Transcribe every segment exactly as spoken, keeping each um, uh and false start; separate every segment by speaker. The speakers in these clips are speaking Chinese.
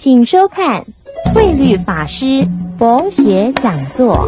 Speaker 1: 请收看慧律法师佛学讲座。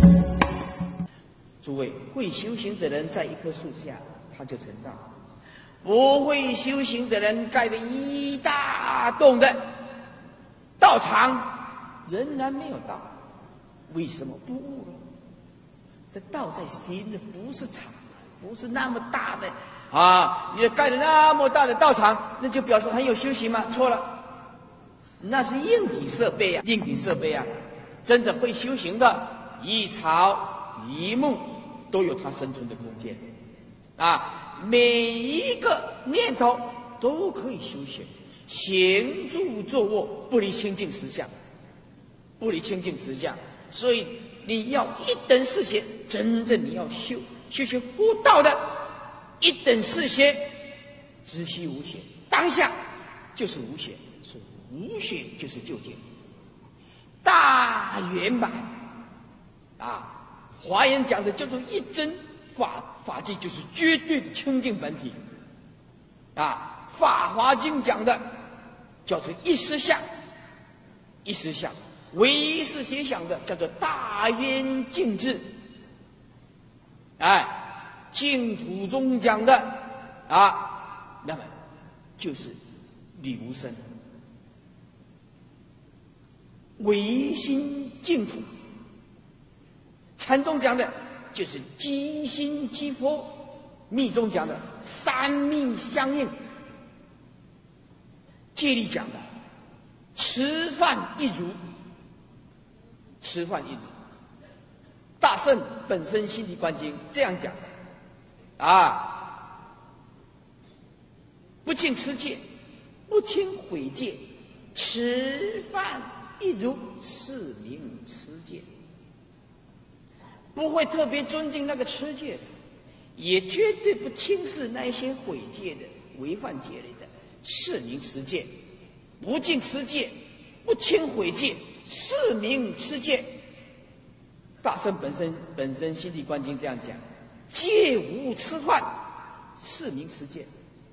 Speaker 2: 诸位，会修行的人在一棵树下，他就成道；不会修行的人盖的一大栋的道场，仍然没有道。为什么不悟了？这道在心的，不是场，不是那么大的啊！你盖的那么大的道场，那就表示很有修行吗？错了，那是硬体设备啊，硬体设备啊！真的会修行的，一草一木都有它生存的空间啊！每一个念头都可以修行，行住坐卧不离清净实相，不离清净实相。所以你要一等是学，真正你要修修学佛道的一等是学，知悉无学，当下就是无学，所以无学就是究竟。大圆满啊，华严讲的叫做一真法，法界就是绝对的清净本体啊。法华经讲的叫做一实相，一实相。唯一是学想的叫做大圆净智，哎，净土中讲的啊，那么就是理无生，唯心净土。禅宗讲的就是即心即佛，密宗讲的三密相应，戒律讲的吃饭一如。吃饭一如，大圣本身心地观经这样讲啊，不轻持戒，不轻毁戒，吃饭一如，是名持戒。不会特别尊敬那个持戒的，也绝对不轻视那些毁戒的、违反戒律的，是名持戒。不敬持戒，不轻毁戒，是名持戒。大圣本身本身心地观经这样讲，戒无吃饭，是名持戒。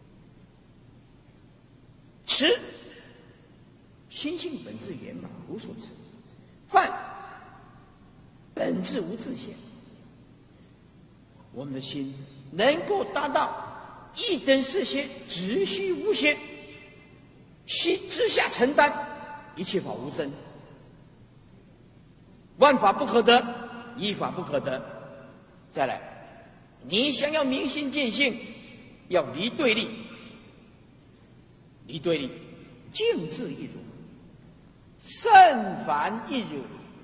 Speaker 2: 持心性本质圆满，无所持；犯本质无自现。我们的心能够达到一等是学，只需无学，其之下承担，一切法无生。万法不可得，一法不可得。再来，你想要明心见性，要离对立，离对立，静智一如，圣凡一如，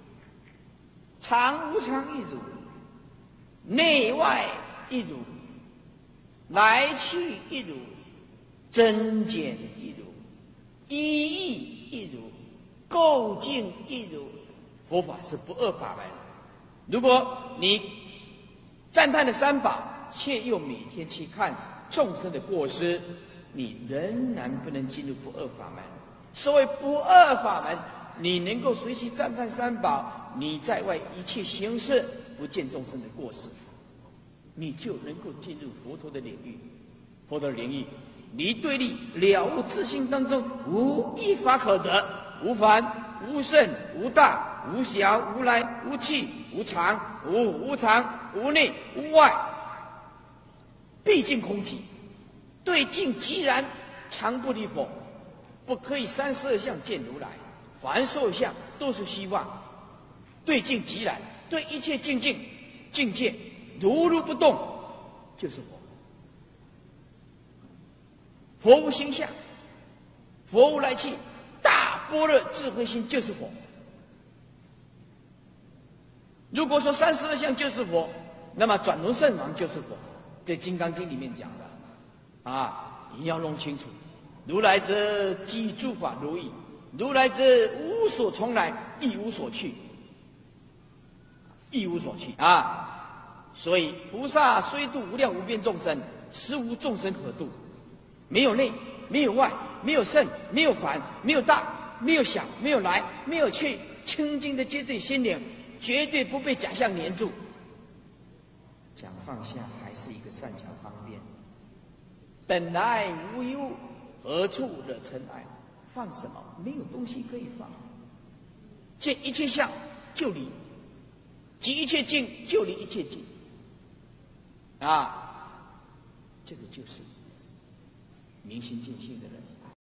Speaker 2: 常无常一如，内外一如，来去一如，增减一如，一义一如，构境一如。佛法是不二法门。如果你赞叹了三宝，却又每天去看众生的过失，你仍然不能进入不二法门。所谓不二法门，你能够随其赞叹三宝，你在外一切行事不见众生的过失，你就能够进入佛陀的领域。佛陀的领域，离对立，了悟自性当中无一法可得，无凡无胜无大无小无来无去无常无无常无内无外，毕竟空体，对境即然，常不离佛。不可以三十二相见如来，凡所有相都是虚妄。对境即然，对一切境境境界如如不动，就是佛。佛无心相，佛无来去，大般若智慧心就是佛。如果说三十二相就是佛，那么转轮圣王就是佛。在《金刚经》里面讲的啊，你要弄清楚。如来者即诸法如意，如来者无所从来，亦无所去，亦无所去啊！所以菩萨虽度无量无边众生，实无众生可度。没有内，没有外，没有胜，没有凡，没有大，没有小，没有来，没有去，清净的绝对心灵，绝对不被假象黏住。讲放下还是一个善巧方便，本来无一物，何处惹尘埃？ 放什么？没有东西可以放。见一切相就离，即一切境就离一切境。啊，这个就是明心见性的人。